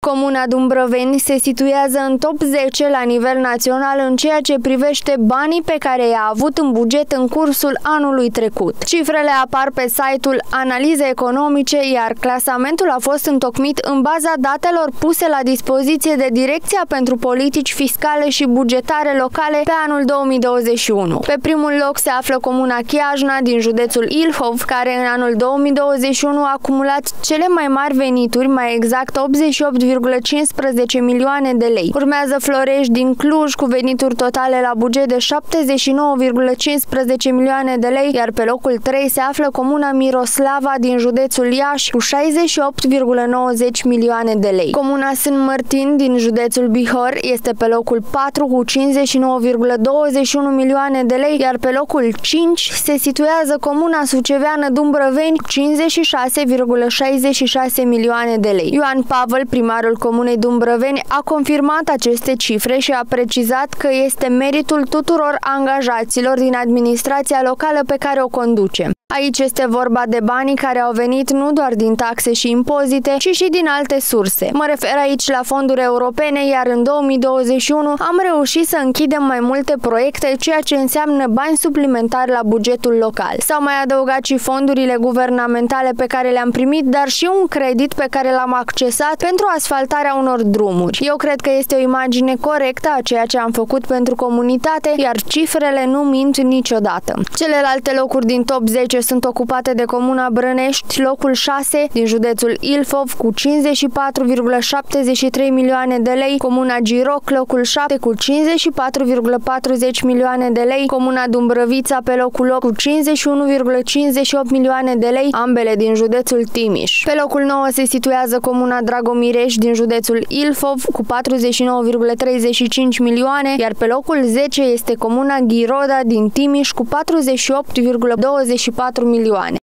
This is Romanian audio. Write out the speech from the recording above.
Comuna Dumbrăveni se situează în top 10 la nivel național în ceea ce privește banii pe care i-a avut în buget în cursul anului trecut. Cifrele apar pe site-ul Analize Economice, iar clasamentul a fost întocmit în baza datelor puse la dispoziție de Direcția pentru Politici Fiscale și Bugetare Locale pe anul 2021. Pe primul loc se află comuna Chiajna din județul Ilfov, care în anul 2021 a acumulat cele mai mari venituri, mai exact 88,15 milioane de lei. Urmează Florești din Cluj cu venituri totale la buget de 79,15 milioane de lei, iar pe locul 3 se află comuna Miroslava din județul Iași cu 68,90 milioane de lei. Comuna Sân Mărtin din județul Bihor este pe locul 4 cu 59,21 milioane de lei, iar pe locul 5 se situează comuna suceveană Dumbrăveni cu 56,66 milioane de lei. Ioan Pavel, primarul comunei Dumbrăveni, a confirmat aceste cifre și a precizat că este meritul tuturor angajaților din administrația locală pe care o conduce. Aici este vorba de banii care au venit nu doar din taxe și impozite, ci și din alte surse. Mă refer aici la fonduri europene, iar în 2021 am reușit să închidem mai multe proiecte, ceea ce înseamnă bani suplimentari la bugetul local. S-au mai adăugat și fondurile guvernamentale pe care le-am primit, dar și un credit pe care l-am accesat pentru asfaltarea unor drumuri. Eu cred că este o imagine corectă a ceea ce am făcut pentru comunitate, iar cifrele nu mint niciodată. Celelalte locuri din top 10 sunt ocupate de comuna Brănești, locul 6 din județul Ilfov cu 54,73 milioane de lei, comuna Giroc, locul 7 cu 54,40 milioane de lei, comuna Dumbrăvița pe locul 8 cu 51,58 milioane de lei, ambele din județul Timiș. Pe locul 9 se situează comuna Dragomireș din județul Ilfov cu 49,35 milioane, iar pe locul 10 este comuna Ghiroda din Timiș cu 48,24 milioane.